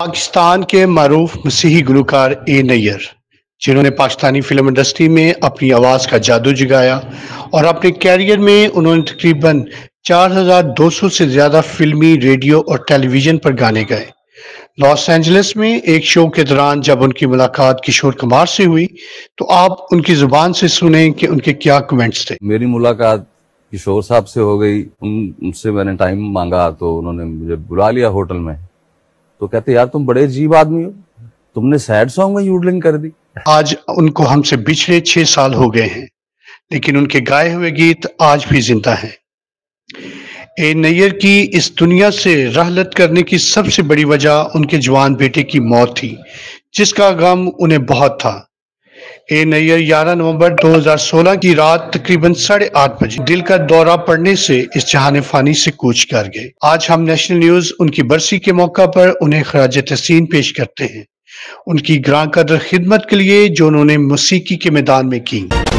پاکستان کے معروف مسیحی گلوکار اے نیئر، جنہوں نے پاکستانی فلم انڈسٹری میں اپنی آواز کا جادو جگایا اور اپنے کیریئر میں انہوں نے تقریباً 4200 سے زیادہ فلمی، ریڈیو اور ٹیلی ویژن پر گانے گائے۔ لاس اینجلس میں ایک شو کے دوران جب ان کی ملاقات کشور کمار سے ہوئی تو آپ ان کی زبان سے سنیں کہ ان کے کیا کمنٹس تھے۔ میری ملاقات کشور صاحب سے ہو گئی، ان سے میں نے ٹائم مانگا تو انہوں نے مجھے بلا لیا ہوٹل میں، تو کہتے یار تم بڑے عجیب آدمی ہو، تم نے سیڈ سانگ میں یوڈلنگ کر دی۔ آج ان کو ہم سے بچھڑے 6 سال ہو گئے ہیں، لیکن ان کے گائے ہوئے گیت آج بھی زندہ ہیں۔ اے نیئر کی اس دنیا سے رحلت کرنے کی سب سے بڑی وجہ ان کے جوان بیٹے کی موت تھی، جس کا غم انہیں بہت تھا۔ اے نیئر 11 نومبر 2016 کی رات تقریباً 8:30 بجے دل کا دورہ پڑنے سے اس جہان فانی سے کوچ کر گئے۔ آج ہم نیشنل نیوز ان کی برسی کے موقع پر انہیں خراج تحسین پیش کرتے ہیں، ان کی گراں قدر خدمت کے لیے جو انہوں نے موسیقی کے میدان میں کی۔